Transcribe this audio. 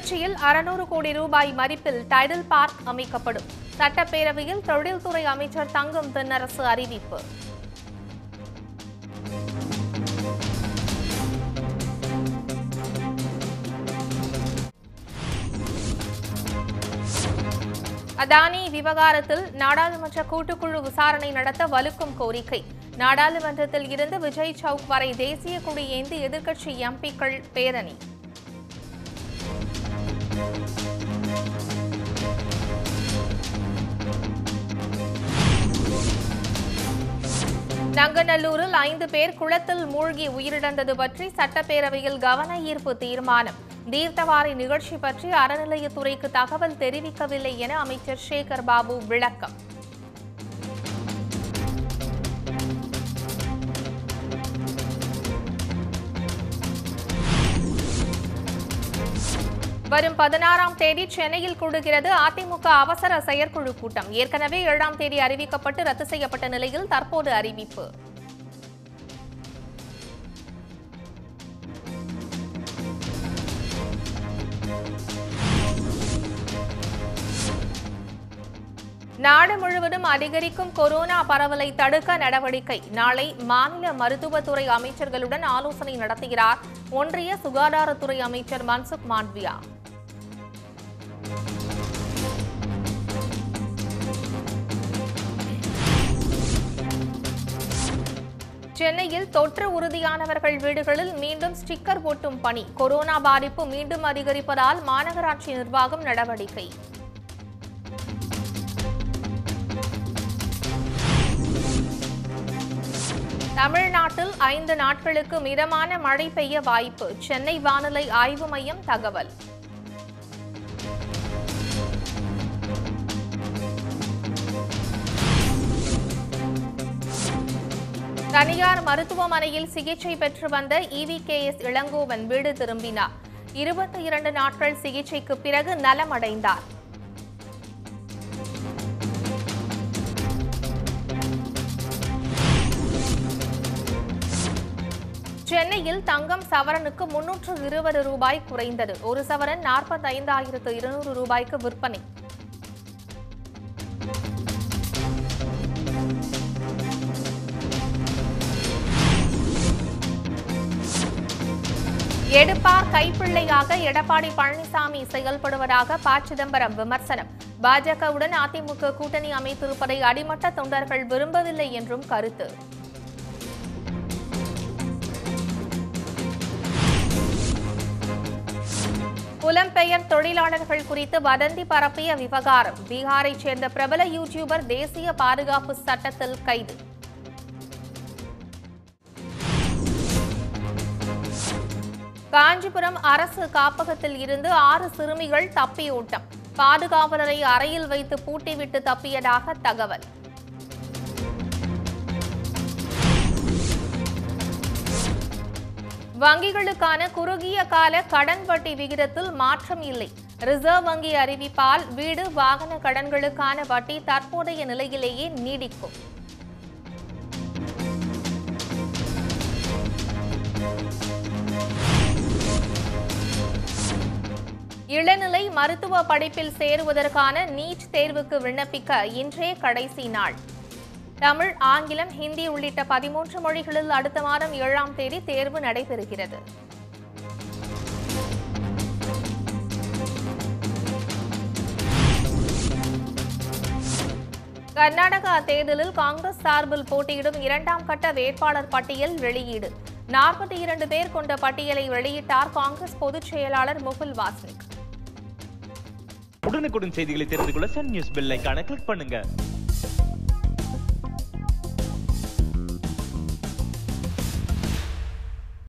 திருச்சியில் 600 கோடி ரூபாய் மதிப்பில் டைடல் பார்க் அமைக்கப்படும். சட்டப்பேரவையில் தொழில்துறை அமைச்சர் தங்கம் தென்னரசு அறிவிப்பு. அதானி விவகாரத்தில் நாடாளுமன்ற கூட்டுக்குழு விசாரணை நடத்த வலுக்கும் கோரிக்கை. நாடாளுமன்றத்தில் இருந்து விஜய் சவுக் வரை தேசிய கொடி ஏந்தி எதிர்க்கட்சி எம்பிக்கள் பேரணி. நங்கநல்லூரில் 5 பேர் குளத்தில் மூழ்கி உயிரிழந்தது பற்றி சட்டப்பேரவையில் கவன ஈர்ப்பு தீர்மானம். தீர்த்தவாரி நிகழ்ச்சி பற்றி அறநிலையத்துறைக்கு தகவல் தெரிவிக்கவில்லை என அமைச்சர் சேகர் பாபு விளக்கம். வரும் 16ஆம் தேதி சென்னையில் கூடுகிறது அதிமுக அவசர செயற்குழு கூட்டம். ஏற்கனவே 7ஆம் தேதி அறிவிக்கப்பட்டு ரத்து செய்யப்பட்ட நிலையில் தற்போது அறிவிப்பு. நாடு முழுவதும் அதிகரிக்கும் கொரோனா பரவலை தடுக்க நடவடிக்கை. நாளை மாநில மருத்துவத்துறை அமைச்சர்களுடன் ஆலோசனை நடத்துகிறார் ஒன்றிய சுகாதாரத்துறை அமைச்சர் மன்சுக் மாண்டவியா. சென்னையில் தொற்று உறுதியானவர்கள் வீடுகளில் மீண்டும் ஸ்டிக்கர் ஒட்டும் பணி. கொரோனா பாதிப்பு மீண்டும் அதிகரிப்பதால் மாநகராட்சி நிர்வாகம் நடவடிக்கை. தமிழ்நாட்டில் 5 நாட்களுக்கு மிதமான மழை பெய்ய வாய்ப்பு. சென்னை வானிலை ஆய்வு மையம் தகவல். தனியார் மருத்துவமனையில் சிகிச்சை பெற்று வந்த EVKS இளங்கோவன் வீடு திரும்பினார். 22 நாட்கள் சிகிச்சைக்கு பிறகு நலமடைந்தார். சென்னையில் தங்கம் சவரனுக்கு 320 ரூபாய் குறைந்தது. ஒரு சவரன் 45,200 ரூபாய்க்கு விற்பனை. எடுப்பார் கைப்பிள்ளையாக எடப்பாடி பழனிசாமி செயல்படுவதாக ப. சிதம்பரம் விமர்சனம். பாஜகவுடன் அதிமுக கூட்டணி அமைத்திருப்பதை அடிமட்ட தொண்டர்கள் விரும்பவில்லை என்றும் கருத்து. புலம்பெயர் தொழிலாளர்கள் குறித்து வதந்தி பரப்பிய விவகாரம். பீகாரைச் சேர்ந்த பிரபல யூடியூபர் தேசிய பாதுகாப்பு சட்டத்தில் கைது. காஞ்சிபுரம் அரசு காப்பகத்தில் இருந்து 6 சிறுமிகள் தப்பியோட்டம். பாதுகாவலரை அறையில் வைத்து பூட்டிவிட்டு தப்பியதாக தகவல். வங்கிகளுக்கான குறுகிய கால கடன் வட்டி விகிதத்தில் மாற்றம் இல்லை. ரிசர்வ் வங்கி அறிவிப்பால் வீடு வாகன கடன்களுக்கான வட்டி தற்போதைய நிலையிலேயே நீடிக்கும். இளநிலை மருத்துவ படிப்பில் சேருவதற்கான நீட் தேர்வுக்கு விண்ணப்பிக்க இன்றே கடைசி நாள். தமிழ், ஆங்கிலம், ஹிந்தி உள்ளிட்ட 13 மொழிகளில் அடுத்த மாதம் 7ஆம் தேதி தேர்வு நடைபெறுகிறது. கர்நாடகா தேர்தலில் காங்கிரஸ் சார்பில் போட்டியிடும் 2ஆம் கட்ட வேட்பாளர் பட்டியல் வெளியீடு. 42 பேர் கொண்ட பட்டியலை வெளியிட்டார் காங்கிரஸ் பொதுச் செயலாளர் முகுல் வாஸ்னிக். உடனுக்குடன் செய்திகளை தெரிந்து கொள்ள சன் நியூஸ் பெல் ஐகானை கிளிக் பண்ணுங்க.